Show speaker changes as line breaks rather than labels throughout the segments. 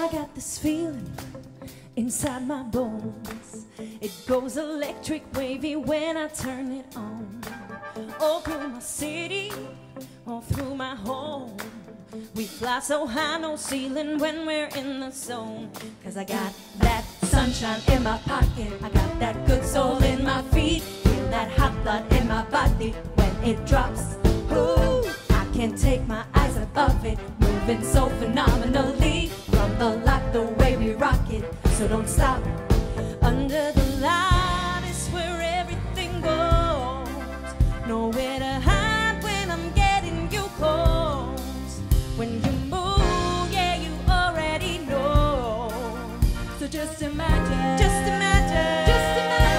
I got this feeling inside my bones. It goes electric wavy when I turn it on. All through my city, all through my home. We fly so high, no ceiling when we're in the zone. 'Cause I got that sunshine in my pocket, I got that good soul in my feet. Feel that hot blood in my body when it drops. Ooh, I can't take my eyes above it, moving so phenomenally. From the lock, the way we rock it, so don't stop. Under the light is where everything goes. Nowhere to hide when I'm getting you close. When you move, yeah, you already know. So just imagine, just imagine, just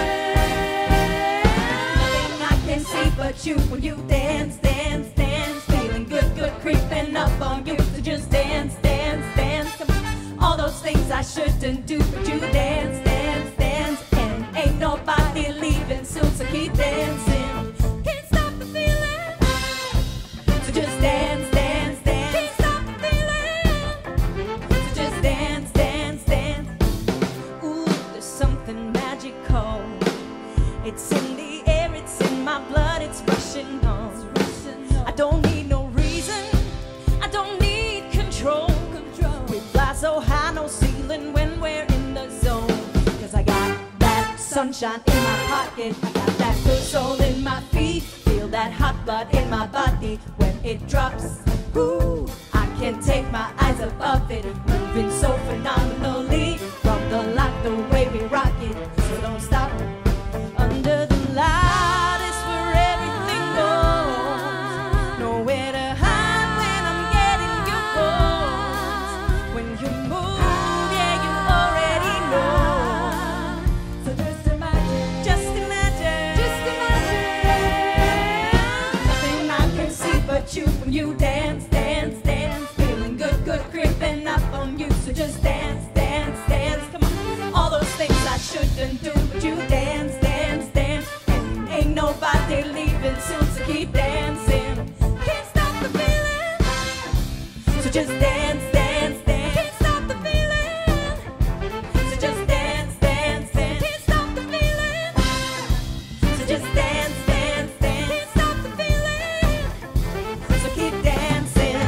imagine. Nothing I can see but you when you dance, dance, dance. Feeling good, good creeping up on you. So just dance, dance, dance. Come on. All those things I shouldn't do, but you dance, dance, dance. And ain't nobody leaving soon, so keep dancing. Can't stop the feeling. So just dance, dance, dance. Can't stop the feeling. So just dance, dance, dance. Ooh, there's something magical. It's in the air, it's in my blood, it's rushing on. I don't need no reason, I don't need control. We fly so high, no ceiling when we're in the zone. 'Cause I got that sunshine in my pocket, I got that good soul in my feet. Feel that hot blood in my body when it drops. Ooh, I can't take my eyes above it, moving so phenomenally. From the lock, the way we rock it, so don't stop. Under the light is where everything goes. Nowhere to hide when I'm getting you close. When you move, yeah, you already know. So just imagine, just imagine, just imagine. Nothing I can see but you when you dance, dance, dance. Feeling good, good creeping up on you. So just dance, dance, dance. Come on. All those things I shouldn't do, but you dance, dance, dance. And ain't nobody leaving soon, so keep dancing. Can't stop the feeling. So just dance, dance, dance. Can't stop the feeling. So just dance, dance, dance. Can't stop the feeling. So just dance, dance, dance. Can't stop the feeling. So keep dancing.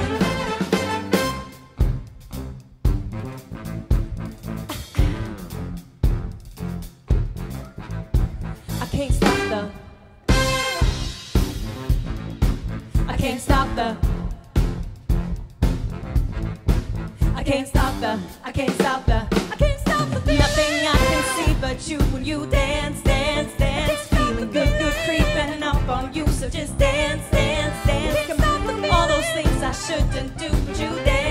I can't stop the. I can't stop the. I can't stop the. I can't stop the. I can't stop the feeling. Nothing I can see but you when you dance, dance, dance. Feeling good, good creeping up on you. So just dance, dance, dance. Come on. All those things I shouldn't do, but you dance.